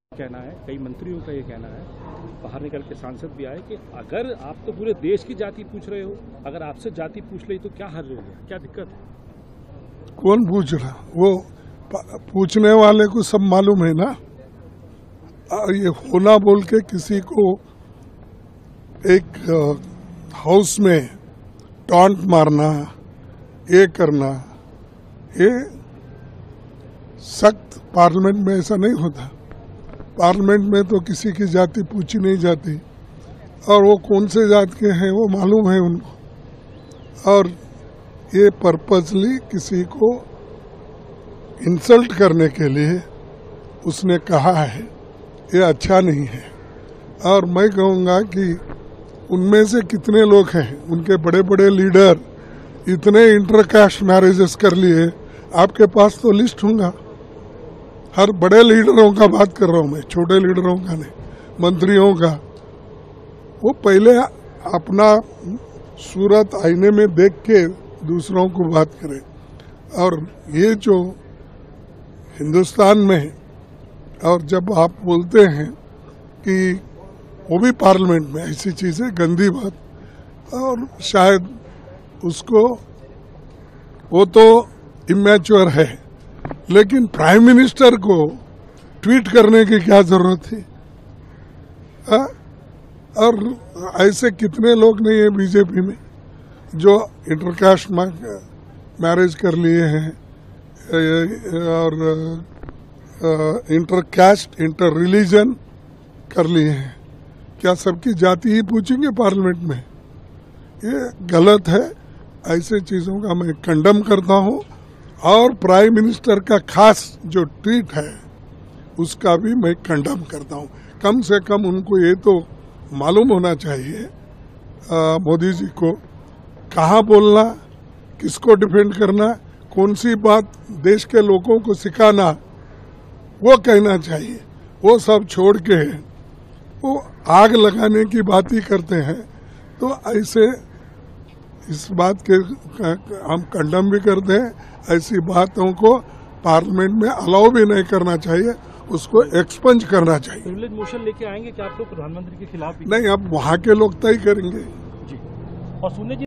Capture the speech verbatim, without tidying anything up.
कहना है, कई मंत्रियों का ये कहना है, बाहर निकल के सांसद भी आए कि अगर आप तो पूरे देश की जाति पूछ रहे हो, अगर आपसे जाति पूछ ली तो क्या हर्ज हो गया, क्या दिक्कत है? कौन पूछ रहा? वो पूछने वाले को सब मालूम है ना। ये होना बोल के किसी को एक हाउस में टॉन्ट मारना, ये करना, ये सख्त पार्लियामेंट में ऐसा नहीं होता। पार्लियामेंट में तो किसी की जाति पूछी नहीं जाती और वो कौन से जात के हैं वो मालूम है उनको। और ये पर्पसली किसी को इंसल्ट करने के लिए उसने कहा है, ये अच्छा नहीं है। और मैं कहूँगा कि उनमें से कितने लोग हैं, उनके बड़े बड़े लीडर इतने इंटरकास्ट मैरिजेस कर लिए, आपके पास तो लिस्ट होगा। हर बड़े लीडरों का बात कर रहा हूँ मैं, छोटे लीडरों का नहीं, मंत्रियों का। वो पहले अपना सूरत आईने में देख के दूसरों को बात करें। और ये जो हिंदुस्तान में, और जब आप बोलते हैं कि वो भी पार्लियामेंट में ऐसी चीजें, गंदी बात, और शायद उसको, वो तो इमैच्योर है, लेकिन प्राइम मिनिस्टर को ट्वीट करने की क्या जरूरत थी? आ? और ऐसे कितने लोग नहीं है बीजेपी में जो इंटरकास्ट मैरिज कर लिए हैं और इंटरकास्ट इंटर रिलीजन कर लिए हैं। क्या सबकी जाति ही पूछेंगे पार्लियामेंट में? ये गलत है। ऐसे चीजों का मैं कंडम करता हूं। और प्राइम मिनिस्टर का खास जो ट्वीट है उसका भी मैं कंडम करता हूं। कम से कम उनको ये तो मालूम होना चाहिए, आ, मोदी जी को, कहाँ बोलना, किसको डिफेंड करना, कौन सी बात देश के लोगों को सिखाना, वो कहना चाहिए। वो सब छोड़ के वो आग लगाने की बात ही करते हैं। तो ऐसे इस बात के हम कंडम भी करते हैं। ऐसी बातों को पार्लियामेंट में अलाउ भी नहीं करना चाहिए, उसको एक्सपंज करना चाहिए। प्रिविलेज मोशन लेके आएंगे क्या आप लोग प्रधानमंत्री के खिलाफ? नहीं, अब वहाँ के लोग तय करेंगे जी। और सुनने